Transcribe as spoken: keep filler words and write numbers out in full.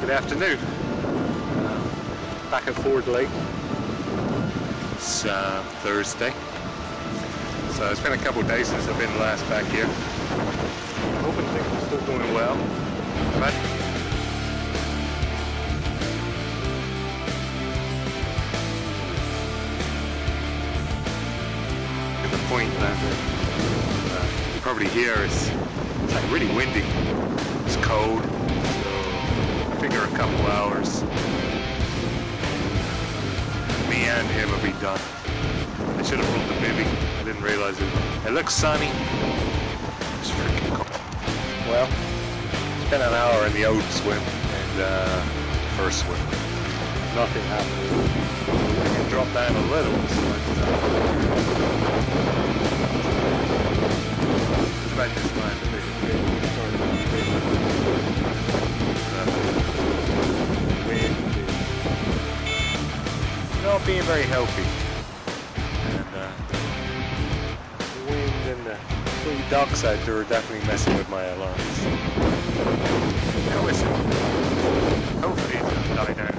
Good afternoon. Uh, back at Ford Lake. It's uh, Thursday. So it's been a couple of days since I've been last back here. Hoping things are still going well. But at the point that uh, you probably hear is it's like really windy. It's cold. So I figure a couple hours me and him will be done. I should have brought the bivvy. I didn't realize it. It looks sunny. It's freaking cold. Well, it's been an hour in the old swim and uh, first swim. Nothing happened. I can drop down a little. But, uh, it's about this time that they can start not being very healthy. And uh, the wind and the three ducks out there are definitely messing with my alarms. Now listen, hopefully it's going to die down